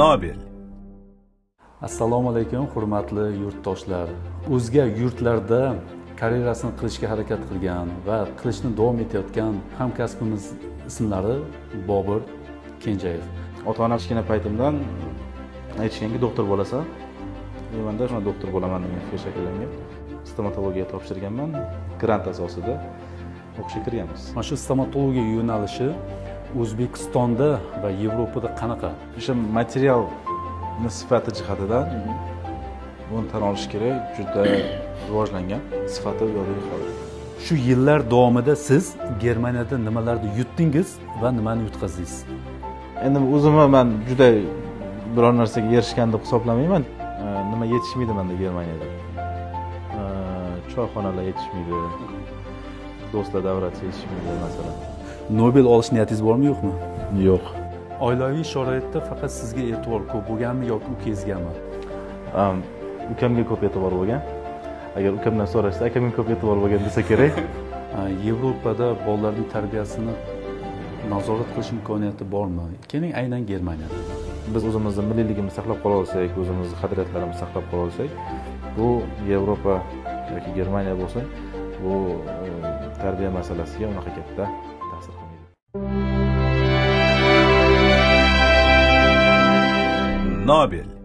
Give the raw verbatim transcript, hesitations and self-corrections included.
Nobel. Assalomu alaykum, hurmatli yurtdoshlar. O'zga yurtlarda karyerasini qilishga harakat qilgan va qilishni davom etayotgan hamkasbimiz ismlari Bobur Kenjayev. Ota-onam kichkina paytimdan aytishganki, doktor bo'lasan. Menda shuna doktor bo'laman degan fikr shakllangan. Stomatologiya topshirganman. Grant asosida o'qishga kirganmiz. Mana shu stomatologiya yo'nalishi O'zbekistonda va Yevropada qanaqa? O'sha material sifati jihatidan buni tan olish kerak, juda rivojlangan, sifati yodga qoladi. Shu yillar davomida siz Germaniyada nimalarni yutdingiz va nimani yutqazdingiz? Endi o'zimni men juda biror narsaga erishgan deb hisoblamayman. Nima yetishmaydi menda Germaniyada. Choyxonalar yetishmaydi. Do'stlar davrasi yetishmaydi masalan. Nobel olish niyatingiz bormi, yo'qmi? Yo'q. Oilaviy sharoitda faqat sizga e'tibor ko'p bo'lganmi yoki ukangizgami? Ukamga ko'p e'tibor bo'lgan. Agar ukamdan so'rashsa, akamga ko'p e'tibor bo'lgan desa kerak. Yevropada bolalarning tarbiyasini nazorat qilish imkoniyati bormi? Keling, aynan Germaniyada. Biz o'zimizning milliyligimizni saqlab qola olsak, o'zimizning qadriyatlarimizni saqlab qola olsak, bu Yevropa yoki Germaniya bo'lsa, bu tarbiya masalasiga unaqa katta ta'sir qilmaydi. Nobel.